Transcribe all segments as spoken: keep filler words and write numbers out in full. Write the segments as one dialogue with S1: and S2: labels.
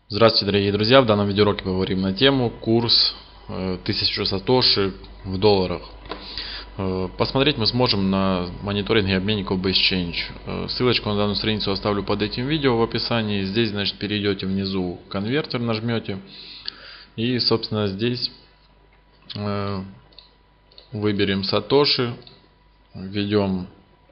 S1: Здравствуйте, дорогие друзья! В данном видеоуроке поговорим на тему курс тысяча сатоши в долларах. Посмотреть мы сможем на мониторинге обменников BaseChange. Ссылочку на данную страницу оставлю под этим видео в описании. Здесь, значит, перейдете внизу конвертер, нажмете. И, собственно, здесь выберем сатоши, введем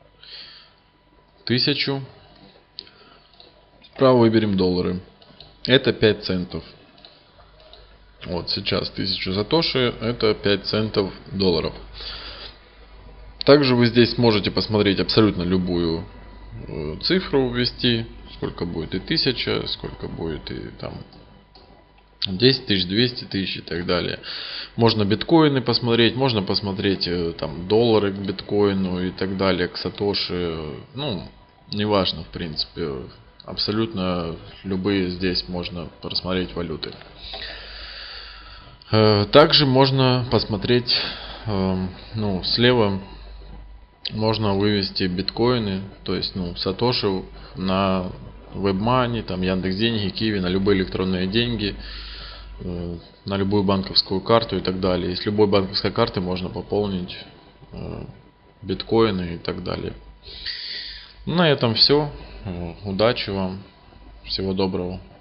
S1: тысячу. Справа выберем доллары. Это пять центов. Вот сейчас тысяча сатоши, это пять центов долларов. Также вы здесь можете посмотреть абсолютно любую цифру, ввести, сколько будет и тысяча, сколько будет и там десять тысяч, двести тысяч и так далее. Можно биткоины посмотреть, можно посмотреть там доллары к биткоину и так далее, к сатоши. Ну, неважно, в принципе. Абсолютно любые здесь можно просмотреть валюты. Также можно посмотреть, ну, слева можно вывести биткоины, то есть, ну, сатоши на WebMoney, там Яндекс.Деньги, Киви, на любые электронные деньги, на любую банковскую карту и так далее. И с любой банковской карты можно пополнить биткоины и так далее. На этом все. Удачи вам. Всего доброго.